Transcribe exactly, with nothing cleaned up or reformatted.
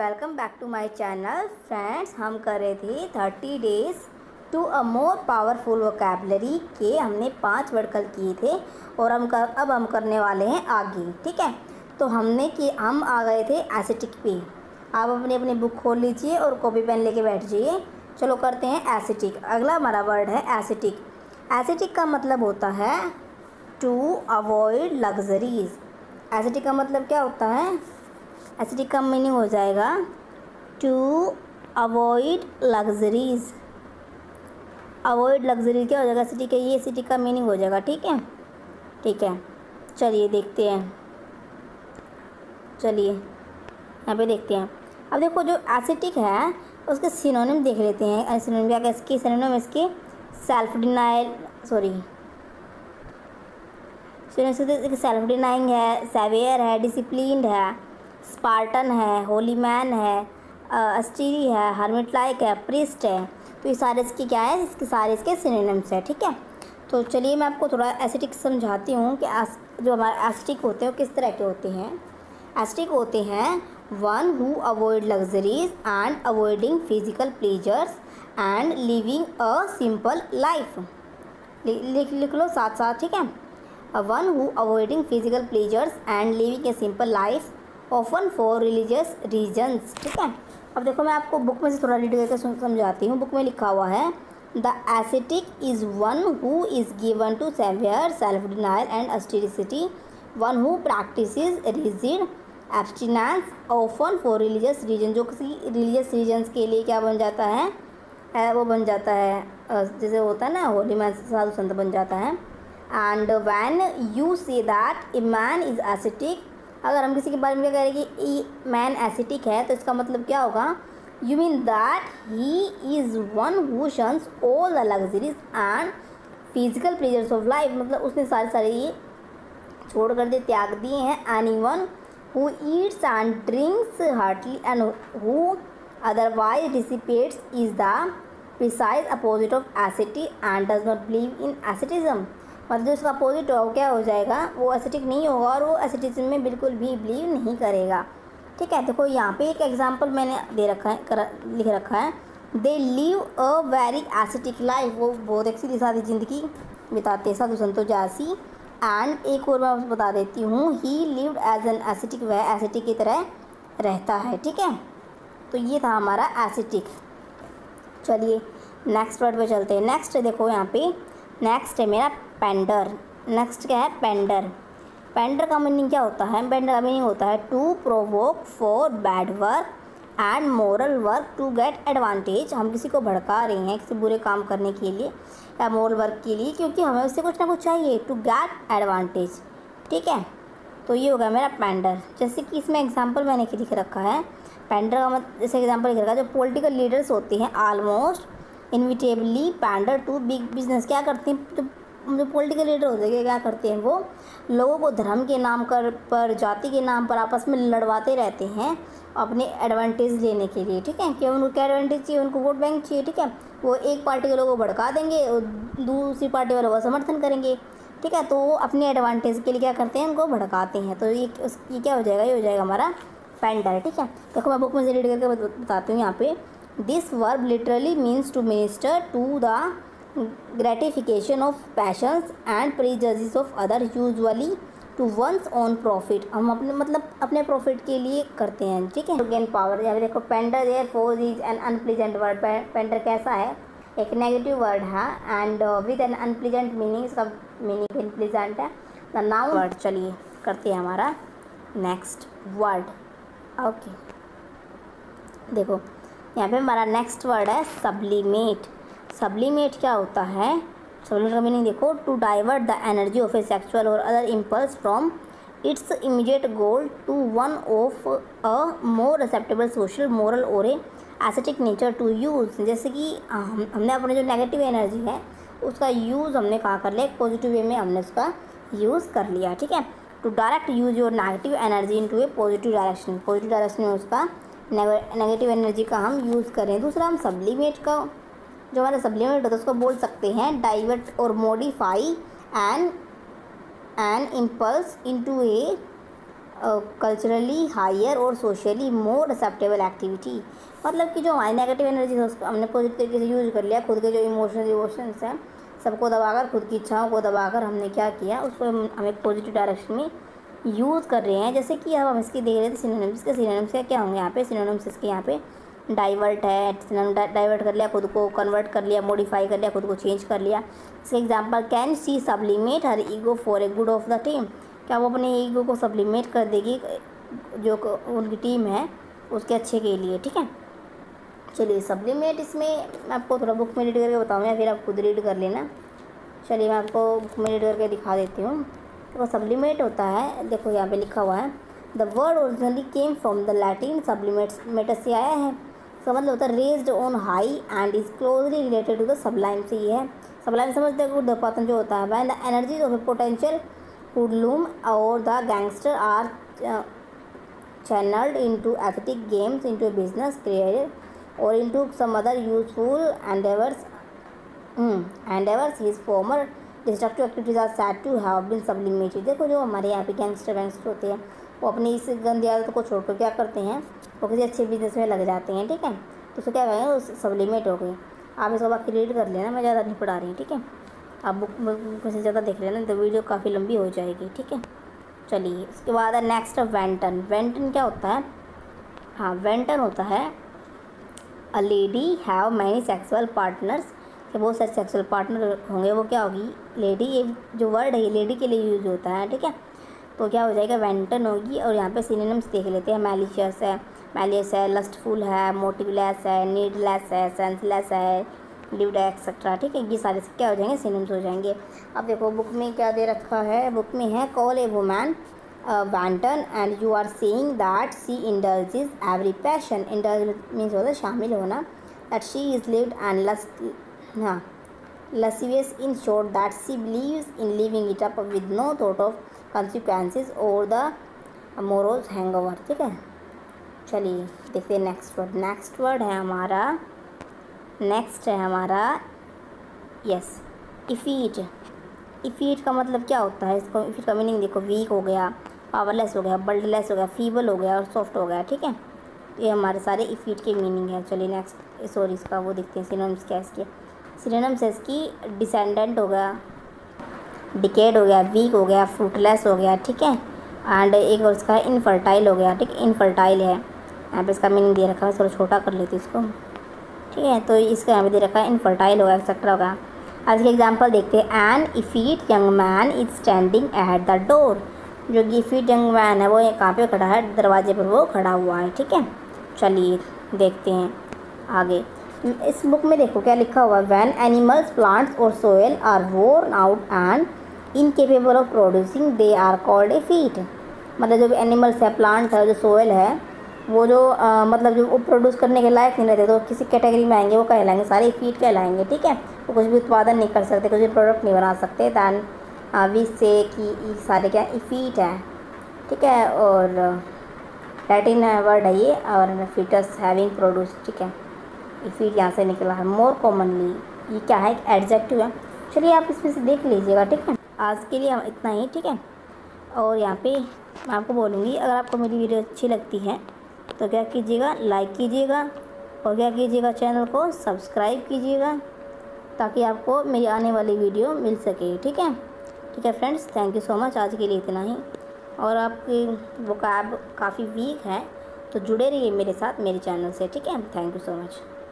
Welcome back to my channel. Friends, हम कर रहे थे thirty days to a more powerful vocabulary के हमने पांच वर्ड कल किए थे और हम कर अब हम करने वाले हैं आगे। ठीक है, तो हमने कि हम आ गए थे एसिटिक पे। आप अपनी अपनी बुक खोल लीजिए और कॉपी पेन लेके बैठ जाइए। चलो करते हैं एसिटिक। अगला हमारा वर्ड है एसिटिक। एसिटिक का मतलब होता है टू अवॉइड लग्जरीज। एसिटिक का मतलब क्या होता है? एसिटिक का मीनिंग हो जाएगा to avoid luxuries. Avoid luxury क्या हो जाएगा? एसिटिक है, ये एसिटिक का मीनिंग हो जाएगा। ठीक है ठीक है चलिए देखते हैं। चलिए यहाँ पे देखते हैं। अब देखो, जो एसिटिक है उसके सिनोनिम देख लेते हैं। सिनोनिम क्या क्या इसकी? सिनोनिम इसके self denial sorry synonym self denying है, सेवियर है, डिसिप्लिन्ड है, स्पार्टन है, होली मैन है, अस्टीरी है, हर्मिट लाइक है, प्रिस्ट है। तो ये सारे इसके क्या है? इसके सारे इसके सिनोनिम्स है। ठीक है, तो चलिए मैं आपको थोड़ा एसिटिक समझाती हूँ कि जो हमारे एसिटिक होते हैं वो किस तरह के होते हैं। एसिटिक होते हैं one who avoid luxuries and avoiding physical pleasures and living a simple life. लिख लिख लो साथ साथ। ठीक है, one who avoiding physical pleasures and living a simple life often for religious reasons. ठीक है, अब देखो मैं आपको बुक में से थोड़ा रीड करके समझाती हूँ। बुक में लिखा हुआ है the ascetic is one who is given to severe self denial and austerity, one who practises rigid abstinence often for religious reason. जो किसी रिलीजियस रीजन्स के लिए क्या बन जाता है? वो बन जाता है जैसे होता है ना, होली मैन साधु संत बन जाता है। And when you say that a man is ascetic, अगर हम किसी के बारे में क्या कह रहे हैं कि मैन एसिटिक है, तो इसका मतलब क्या होगा? You mean that he is one who shuns all the luxuries and physical pleasures of life. मतलब उसने सारे सारे ये छोड़ कर दे, त्याग दिए हैं। Anyone who eats and drinks heartily and who otherwise dissipates is the precise opposite of ascetic and does not believe in asceticism. मतलब जो इसका अपोजिट हो क्या हो जाएगा? वो एसिटिक नहीं होगा और वो एसिटिज्म में बिल्कुल भी बिलीव नहीं करेगा। ठीक है, देखो यहाँ पे एक एग्जांपल मैंने दे रखा है, कर, लिख रखा है। They live a very ascetic life. वो बहुत एक सीधी सादी ज़िंदगी बिताते हैं साधु संतों जैसी। एंड एक और मैं आपको बता देती हूँ, he lived as an ascetic. वह एसिटिक की तरह रहता है। ठीक है, तो ये था हमारा एसिटिक। चलिए नेक्स्ट वर्ड पे चलते हैं। नेक्स्ट देखो यहाँ पे, नेक्स्ट है मेरा पेंडर। नेक्स्ट क्या है? पेंडर। पेंडर का मीनिंग क्या होता है? पेंडर का मीनिंग होता है to provoke for bad work and moral work to get advantage. हम किसी को भड़का रहे हैं किसी बुरे काम करने के लिए या मोरल वर्क के लिए, क्योंकि हमें उससे कुछ ना कुछ चाहिए, टू गेट एडवांटेज। ठीक है, तो ये होगा मेरा पेंडर। जैसे कि इसमें एग्जाम्पल मैंने लिख रखा है पेंडर का मतलब, जैसे एग्जाम्पल लिख रखा है, जो पॉलिटिकल लीडर्स होते हैं almost inevitably pander to big business. क्या करते हैं? जो जो पॉलिटिकल लीडर होते हैं क्या करते हैं? वो लोगों को धर्म के नाम कर पर, जाति के नाम पर आपस में लड़वाते रहते हैं अपने एडवांटेज लेने के लिए। ठीक है, कि उनको क्या एडवांटेज चाहिए? उनको वोट बैंक चाहिए। ठीक है, वो एक पार्टी के लोगों को भड़का देंगे और दूसरी पार्टी वालों का समर्थन करेंगे। ठीक है, तो वो अपने एडवांटेज के लिए क्या करते हैं? उनको भड़काते हैं। तो ये ये क्या हो जाएगा? ये हो जाएगा हमारा पेंडर। ठीक है, देखो मैं बुक में से रीड करके बताती हूँ यहाँ पे। This verb literally means to minister to the gratification of passions and prejudices of other, usually to one's own profit. हम अपने मतलब अपने प्रॉफिट के लिए करते हैं। ठीक है, गेन पावर। यहाँ पे देखो pander therefore is an unpleasant word. Pander कैसा है? एक नेगेटिव वर्ड है and with an unpleasant meaning. इसका मीनिंग अनप्लीजेंट है। The noun word. चलिए करते हैं हमारा नेक्स्ट वर्ड। ओके, देखो यहाँ पे हमारा नेक्स्ट वर्ड है सब्लिमेट। सब्लिमेट क्या होता है? सब्लिमेट का मीनिंग देखो, to divert the energy of a sexual or other impulse from its immediate goal to one of a more acceptable social moral or a aesthetic nature to use. जैसे कि हम हमने अपने जो नेगेटिव एनर्जी है उसका use हमने कहाँ कर लिया? पॉजिटिव वे में हमने उसका यूज़ कर लिया। ठीक है, to direct use your negative energy into a positive direction. Positive direction में उसका नेगेटिव एनर्जी का हम यूज़ करें। दूसरा, हम सब्लिमेट का जो हमारा सब्लिमेट होता है उसको बोल सकते हैं divert or modify an an impulse into a culturally higher or socially more acceptable activity. मतलब कि जो हमारी नेगेटिव एनर्जी है उसको हमने पॉजिटिव तरीके से यूज़ कर लिया। खुद के जो इमोशनल इमोशंस हैं सबको दबाकर, खुद की इच्छाओं को दबाकर हमने क्या किया, उसको हम एक पॉजिटिव डायरेक्शन में यूज़ कर रहे हैं। जैसे कि अब हम इसकी देख रहे थे सिनोनिम्स के। सिनोनिम्स का क्या होंगे यहाँ पे, सिनोनिम्स इसके यहाँ पे डाइवर्ट है, डाइवर्ट कर लिया खुद को, कन्वर्ट कर लिया, मॉडिफाई कर लिया खुद को, चेंज कर लिया। इसके example, can she sublimate her ego for a good of the team. क्या वो अपने ईगो को सब्लिमेट कर देगी जो उनकी टीम है उसके अच्छे के लिए, ठीक है। चलिए सब्लिमेट, इसमें मैं आपको थोड़ा बुक में रीड करके बताऊँ या फिर आप खुद रीड कर लेना। चलिए मैं आपको बुक में रीड करके दिखा देती हूँ। तो सब्लिमेट होता है, देखो यहाँ पे लिखा हुआ है, the word originally came from the Latin sublimate से आया है। इसका मतलब होता है raised on high and is closely related to the sublime से ये है। सब्लाइम समझते हैं, उद्यपातन जो होता है, when the energies of a potential hoodlum or the gangster are channeled into athletic games, into a business career or into some other useful endeavors mm, endeavors his former destructive activities are said to have been sublimated। देखो जो हमारे यहाँ पे gangster gangster होते हैं वो अपनी इस गंदी आदत को छोड़कर क्या करते हैं, वो किसी अच्छे बिजनेस में लग जाते हैं, ठीक है। तो उसको क्या कहेंगे, उस सब्लिमेट हो गई। आप इसको बाकी रीड कर लेना, मैं ज़्यादा नहीं पढ़ा रही हूँ, ठीक है। आप बुक बुक से ज़्यादा देख लेना तो वीडियो काफ़ी लंबी हो जाएगी, ठीक है। चलिए उसके बाद है नेक्स्ट वेंटन। वेंटन क्या होता है, हाँ वेंटन होता है a lady have many sexual partners, कि बहुत सारे सेक्सुअल पार्टनर होंगे, वो क्या होगी लेडी। ये जो वर्ड है ये लेडी के लिए यूज़ होता है, ठीक है। तो क्या हो जाएगा, वेंटन होगी। और यहाँ पे सिनोनिम्स देख लेते हैं, मैलिशियस है, मैलियस है, लस्टफुल है, मोटिवलेस है, नीडलेस है, सेंसलेस है, लिव्ड एक्सेट्रा, ठीक है। ये सारे क्या हो जाएंगे, सिनोनिम्स हो जाएंगे। अब देखो बुक में क्या दे रखा है, बुक में है call a woman wanton and you are saying that she indulges every passion. Indulge means होता है शामिल होना, that she is lewd and lust, हाँ lascivious, in short that she believes in living it up with no thought of consequences or the morose hangover, ठीक है। चलिए देखते हैं नेक्स्ट वर्ड। नेक्स्ट वर्ड है हमारा, नेक्स्ट है हमारा यस इफीट। इफीट का मतलब क्या होता है, इसको इफीट का मीनिंग देखो, वीक हो गया, पावरलेस हो गया, बल्डलेस हो गया, फीबल हो गया और सॉफ्ट हो गया, ठीक है। ये हमारे सारे इफीट के मीनिंग है। चलिए नेक्स्ट, सॉरी इसका वो देखते हैं सिनोनिम्स क्या है इसके। सिनोनिम्स है इसकी डिसेंडेंट हो गया, डिकेड हो गया, वीक हो गया, फ्रूटलेस हो गया, ठीक है। एंड एक और इसका इनफर्टाइल हो गया, ठीक है, इनफर्टाइल है। यहाँ पे इसका मीनिंग दे रखा है, थोड़ा छोटा कर लेती इसको, ठीक है। तो इसका यहाँ पे दे रखा है इनफर्टाइल होगा, एक्सेट्रा होगा। आज के एग्जांपल देखते हैं। An effete young man is standing at the door. जो इफीट यंग मैन है वो कहाँ पे खड़ा है, दरवाजे पर वो खड़ा हुआ है, ठीक है। चलिए देखते हैं आगे। इस बुक में देखो क्या लिखा हुआ है, when animals plants or soil are worn out and incapable of producing they are called effete. मतलब जो एनिमल्स है, प्लांट्स है, जो सोयल है, वो जो आ, मतलब जो वो प्रोड्यूस करने के लायक नहीं रहते तो किसी कैटेगरी में आएंगे, वो कहलाएंगे सारे इफीट कहलाएंगे, ठीक है। वो कुछ भी उत्पादन नहीं कर सकते, कुछ भी प्रोडक्ट नहीं बना सकते, दैन वी से कि सारे क्या इफीट है, ठीक है। और लैटिन वर्ड है ये, और फीटस हैविंग प्रोड्यूस, ठीक है। इफीट यहाँ से निकला है। मोर कॉमनली, ये क्या है, एक एडजेक्टिव है। चलिए आप इसमें से देख लीजिएगा, ठीक है। आज के लिए हम इतना ही, ठीक है। और यहाँ पे मैं आपको बोलूँगी, अगर आपको मेरी वीडियो अच्छी लगती है तो क्या कीजिएगा, लाइक कीजिएगा, और क्या कीजिएगा, चैनल को सब्सक्राइब कीजिएगा, ताकि आपको मेरी आने वाली वीडियो मिल सके, ठीक है। ठीक है friends, thank you so much. आज के लिए इतना ही। और आपकी वोकैब काफ़ी वीक है तो जुड़े रहिए मेरे साथ मेरे चैनल से, ठीक है। Thank you so much.